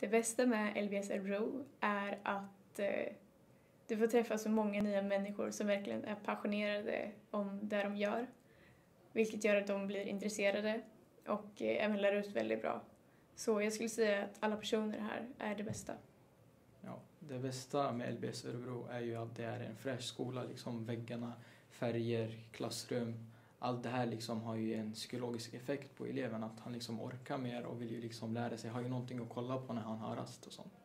Det bästa med LBS Örebro är att du får träffa så många nya människor som verkligen är passionerade om det de gör. Vilket gör att de blir intresserade och även lär ut väldigt bra. Så jag skulle säga att alla personer här är det bästa. Ja, det bästa med LBS Örebro är ju att det är en fräsch skola. Liksom väggarna, färger, klassrum. Allt det här liksom har ju en psykologisk effekt på eleven. Att han liksom orkar mer och vill ju liksom lära sig. Har ju någonting att kolla på när han har rast och sånt.